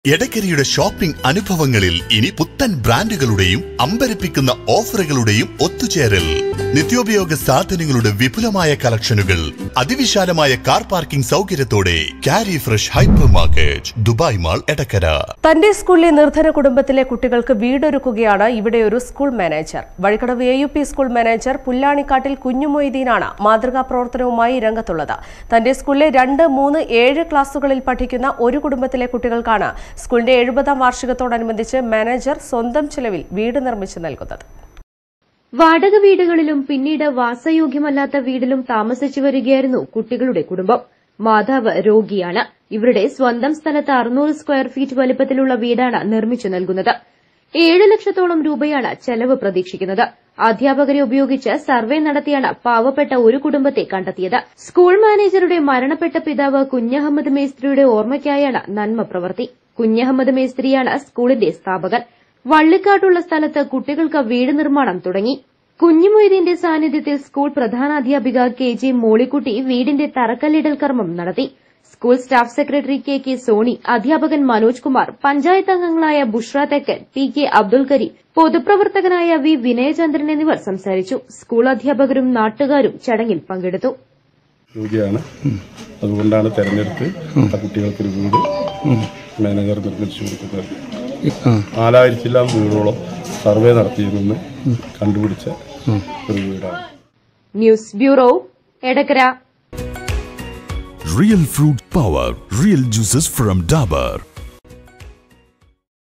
എടക്കരയുടെ shopping അനുഭവങ്ങളിൽ ഇനി പുത്തൻ ബ്രാൻഡുകളുടെയും അമ്പരപ്പിക്കുന്ന ഓഫറുകളുടെയും ഒത്തുചേരൽ. നിത്യോപയോഗ സാധനങ്ങളുടെ വിപുലമായ കളക്ഷനുകൾ, അതിവിശാലമായ കാർ പാർക്കിംഗ് സൗകര്യത്തോടെ Carry Fresh hypermarket, Dubai Mall, Edakkara. തന്റെ സ്കൂളിലെ നിർധന കുടുംബത്തിലെ കുട്ടികൾക്ക് വീടൊരുക്കുകയാണ് ഇവിടെ ഒരു school manager. Vazhikkadavu AUP school manager Pullanikkattil കുഞ്ഞുമൊയ്തീനാണ് മാതൃകാ പ്രവർത്തനവുമായി രംഗത്തുള്ളത്. തന്റെ സ്കൂളിലെ 2, 3, 7 ക്ലാസുകളിൽ പഠിക്കുന്ന ഒരു കുടുംബത്തിലെ കുട്ടികൾക്കാണ് സ്കൂളിന്റെ 70ാം വാർഷികത്തോടനുബന്ധിച്ച് മാനേജർ സ്വന്തം ചെലവിൽ വീട് നിർമ്മിച്ചു നൽകുന്നത്. വാടക വീടുകളിലും പിന്നീട് വാസയോഗ്യമല്ലാത്ത വീടിലും താമസിച്ചു വരികയായിരുന്നു കുട്ടികളുടെ കുടുംബം. മാതാവ് രോഗിയാണ്. ഇവരുടെ സ്വന്തം സ്ഥലത്ത് 600 സ്ക്വയർ ഫീറ്റ് വലിപ്പത്തിലുള്ള വീടാണ് നിർമ്മിച്ചു നൽകുന്നത്. 7 ലക്ഷത്തോളം രൂപയാണ് ചെലവ് പ്രതീക്ഷിക്കുന്നത്. അധ്യാപകരെ ഉപയോഗിച്ച് സർവേ നടത്തിയാണ് പാവപ്പെട്ട ഒരു കുടുംബത്തെ കണ്ടെത്തിയത്. സ്കൂൾ മാനേജറുടെ മരണപ്പെട്ട പിതാവ് കുഞ്ഞഹമ്മദ് മേസ്ത്രിയുടെ ഓർമ്മയ്ക്കായാണ് നന്മ പ്രവൃത്തി. കുഞ്ഞഹമ്മദ് മേസ്ത്രിയാണ് സ്കൂളിന്റെ സ്ഥാപകൻ. വള്ളിക്കാട്ടുള്ള സ്ഥലത്ത് കുട്ടികൾക്ക് വീട് നിർമ്മാണം തുടങ്ങി. കുഞ്ഞുമൊയ്തീന്റെ സാന്നിധ്യത്തിൽ സ്കൂൾ പ്രധാനാധ്യാപിക KG മോളിക്കുട്ടി വീടിന്റെ തറക്കല്ലിടൽ കർമ്മം നടത്തി. School staff secretary KK Sony, അധ്യാപകൻ മനോജ് കുമാർ, പഞ്ചായത്ത് അംഗങ്ങളായ ബുഷ്ര തെക്കൻ, PK അബ്ദുൽ കരീം, പൊതുപ്രവർത്തകനായ V വിനയചന്ദ്രൻ എന്നിവർ സംസാരിച്ചു. സ്കൂൾ അധ്യാപകരും നാട്ടുകാരും ചടങ്ങിൽ പങ്കെടുത്തു. അതുകൊണ്ടാണ് തെരഞ്ഞെടുത്ത് കുട്ടികൾക്കൊരു വീട് മാനേജർ നിർമ്മിച്ചു കൊടുക്കുന്നത്. 4000 വീടോളം സർവേ നടത്തിയിരുന്നെന്ന് കണ്ടുപിടിച്ച ഒരു വീടാണ്. News bureau, Edakkara. Real fruit power, real juices from Dabur.